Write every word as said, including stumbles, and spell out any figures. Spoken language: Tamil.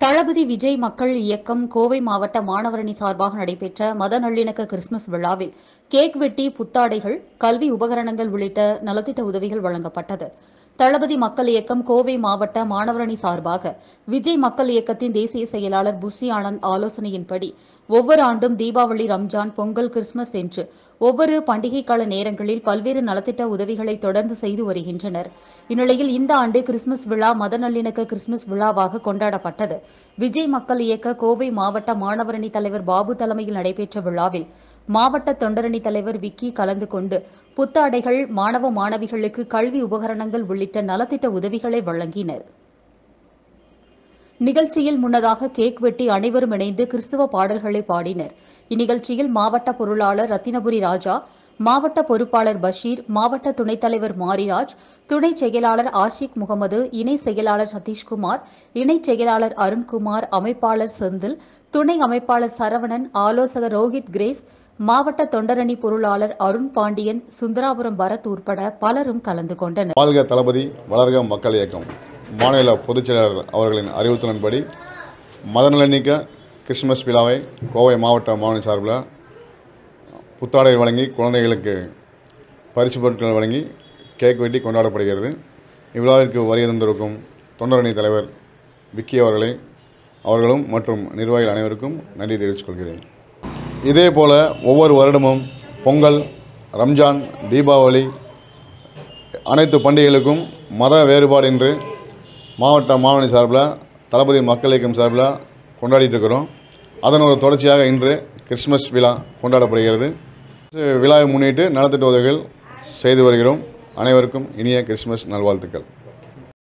தளபதி விஜய் மக்கள் இயக்கம் கோவை மாவட்ட மாணவரணி சார்பாக நடைபெற்ற மத நல்லிணக்க கிறிஸ்துமஸ் விழாவில் கேக் வெட்டி, புத்தாடைகள், கல்வி உபகரணங்கள் உள்ளிட்ட நலத்திட்ட உதவிகள் வழங்கப்பட்டது. தளபதி மக்கள் இயக்கம் கோவை மாவட்ட மாணவரணி சார்பாக விஜய் மக்கள் இயக்கத்தின் தேசிய செயலாளர் புஷி ஆனந்த் ஆலோசனையின்படி ஒவ்வொரு ஆண்டும் தீபாவளி, ரம்ஜான், பொங்கல், கிறிஸ்துமஸ் என்று ஒவ்வொரு பண்டிகை கால நேரங்களில் பல்வேறு நலத்திட்ட உதவிகளை தொடர்ந்து செய்து வருகின்றனர். இந்நிலையில் இந்த ஆண்டு கிறிஸ்துமஸ் விழா மத நல்லிணக்க கிறிஸ்துமஸ் விழாவாக கொண்டாடப்பட்டது. விஜய் மக்கள் இயக்க கோவை மாவட்ட மாணவரணி தலைவர் பாபு தலைமையில் நடைபெற்ற விழாவில் மாவட்ட தொண்டரணி தலைவர் விக்கி கலந்து கொண்டு புத்தாடைகள், மாணவ மாணவிகளுக்கு கல்வி உபகரணங்கள் உள்ளிட்ட நலத்திட்ட உதவிகளை வழங்கினர். நிகழ்ச்சியில் முன்னதாக கேக் வெட்டி அனைவரும் இணைந்து கிறிஸ்துவ பாடல்களை பாடினர். இந்நிகழ்ச்சியில் மாவட்ட பொருளாளர் ரத்தினபுரி ராஜா, மாவட்ட பொறுப்பாளர் பஷீர், மாவட்ட துணைத் தலைவர் மாரிராஜ், துணை செயலாளர் ஆஷிக் முகமது, இணை செயலாளர் சதீஷ்குமார், இணை செயலாளர் அருண்குமார், அமைப்பாளர் செந்தில், துணை அமைப்பாளர் சரவணன், ஆலோசகர் ரோஹித் கிரேஸ், மாவட்ட தொண்டரணி பொருளாளர் அருண் பாண்டியன், சுந்தராபுரம் பரத் உட்பட பலரும் கலந்து கொண்டனர். வாழ்க தளபதி, வளர்க மக்கள் இயக்கம் மாநில பொதுச் செயலாளர் அவர்களின் அறிவுறுத்தலின்படி மத நல்லிணக்க கிறிஸ்துமஸ் விழாவை கோவை மாவட்ட மாணவ சார்பில் புத்தாடை வழங்கி, குழந்தைகளுக்கு பரிசு பொருட்கள் வழங்கி கேக் வெட்டி கொண்டாடப்படுகிறது. இவ்விழாவிற்கு வருகை தந்திருக்கும் தொண்டரணி தலைவர் விக்கி அவர்களை அவர்களும் மற்றும் நிர்வாகிகள் அனைவருக்கும் நன்றி தெரிவித்துக் கொள்கிறேன். இதே போல் ஒவ்வொரு வருடமும் பொங்கல், ரம்ஜான், தீபாவளி அனைத்து பண்டிகைகளுக்கும் மத வேறுபாடின்றி மாவட்ட மாணவரணி சார்பில் தளபதி மக்கள் இயக்கம் சார்பில் கொண்டாடிட்டு இருக்கிறோம். அதன் ஒரு தொடர்ச்சியாக இன்று கிறிஸ்துமஸ் விழா கொண்டாடப்படுகிறது. விழாவை முன்னிட்டு நலத்திட்ட உதவிகள் செய்து வருகிறோம். அனைவருக்கும் இனிய கிறிஸ்துமஸ் நல்வாழ்த்துக்கள்.